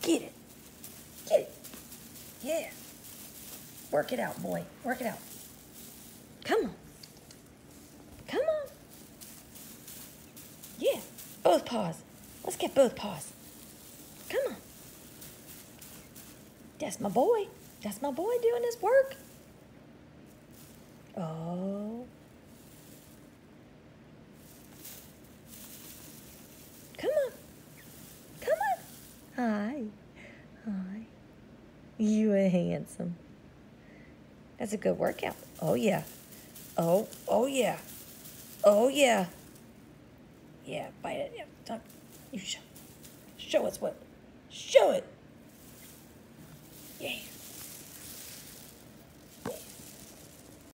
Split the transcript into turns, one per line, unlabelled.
Get it. Get it. Yeah. Work it out, boy. Work it out. Come on. Come on. Yeah. Both paws. Let's get both paws. Come on. That's my boy. That's my boy doing his work. Oh. Come on. Come on. Hi. Hi. You are handsome. That's a good workout. Oh, yeah. Oh, yeah. Oh, yeah. Yeah, bite it. Yeah, talk. You show us what. Show it. Yeah.